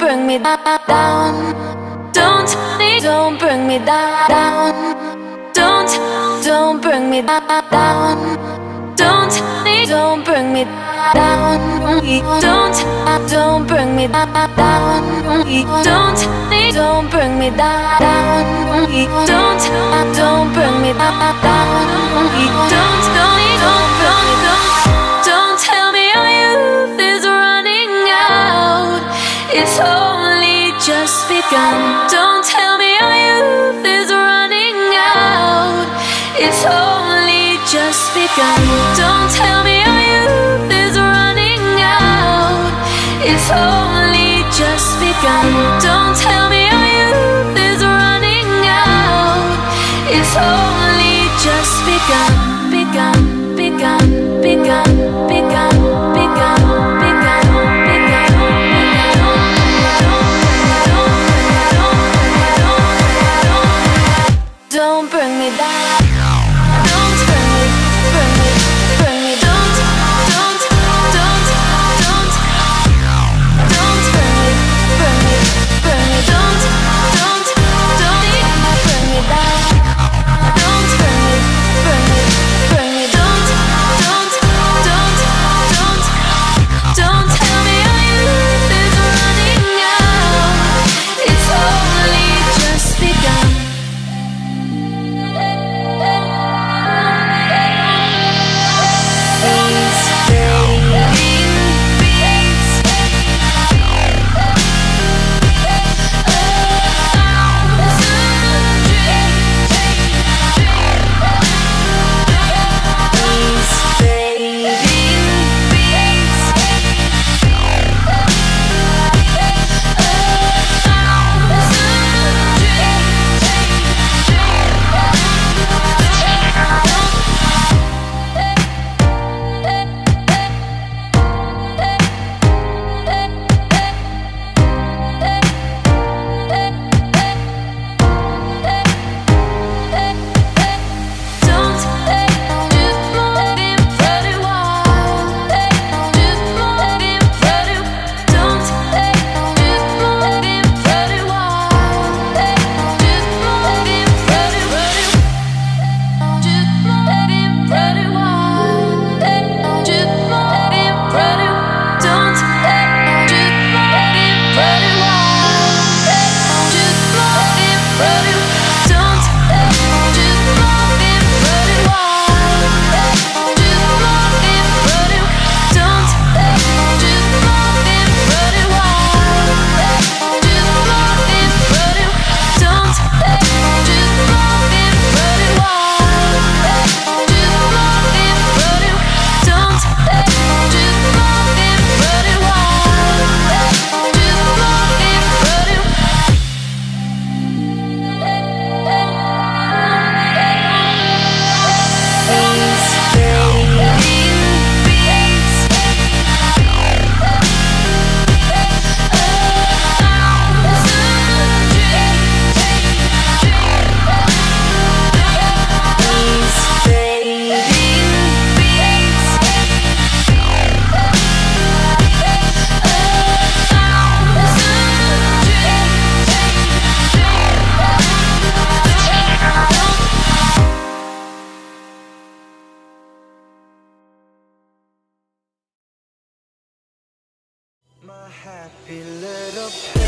bring me down. Don't bring me down. Don't bring me down. Don't bring me down. Don't bring me down. Don't bring me down. Don't bring me down. Don't tell me our youth is running out. It's only just begun. Don't tell me our youth is running out. It's only just begun. Don't tell me our youth is running out. It's only just begun. Don't tell me our youth is running out. It's only just begun. Begun, begun, begun, begun, begun, begun, begun. Don't bring me down. Don't bring me, bring me, bring me. Don't bring me, bring me, bring me. Don't bring me down. Don't bring me, bring me, bring me. Don't tell me our youth is running out. It's only just begun. My happy little